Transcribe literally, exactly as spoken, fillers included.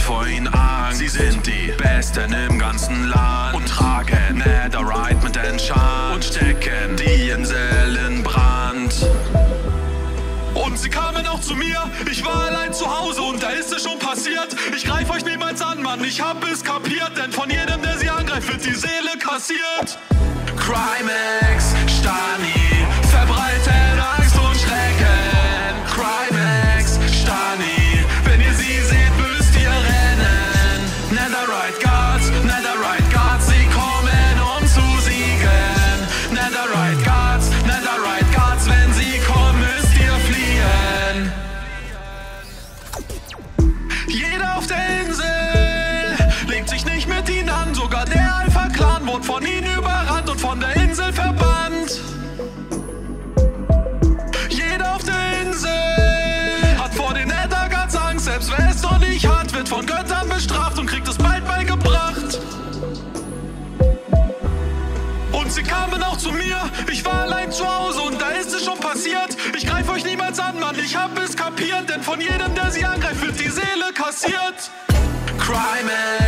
vor ihnen Angst. Sie sind die Besten im ganzen Land und tragen Netherite mit Enchant und stecken die Insel in Brand. Und sie kamen auch zu mir, ich war allein zu Hause und da ist es schon passiert. Ich greif euch niemals an, Mann, ich hab es kapiert, denn von jedem, der sie angreift, wird die Seele kassiert. Crimex, Stani, verbreitet Angst und Schrecken. Crimex, Stani, wenn ihr sie seht, müsst ihr rennen. Netherite Guards, Netherite Guards, sie kommen, um zu siegen. Netherite Guards, Netherite Guards, wenn sie kommen, müsst ihr fliehen. Jeder auf der Insel legt sich nicht mit ihnen an, sogar der Alpha-Clan wurde von ihnen überrannt und von der Insel verbannt. Jeder auf der Insel hat vor den Nether Guards Angst, selbst wer es doch nicht hat, wird von Göttern bestraft und kriegt es bald beigebracht. Und sie kamen auch zu mir, ich war allein zu Hause und da ist es schon passiert. Ich greif euch niemals an, Mann, ich hab es kapiert, denn von jedem, der sie angreift, wird die Seele kassiert. Crime